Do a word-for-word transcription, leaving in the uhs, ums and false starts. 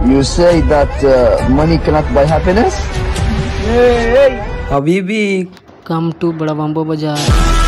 You say that uh, money cannot buy happiness? Habibi, come to Bada Bambo Bazaar.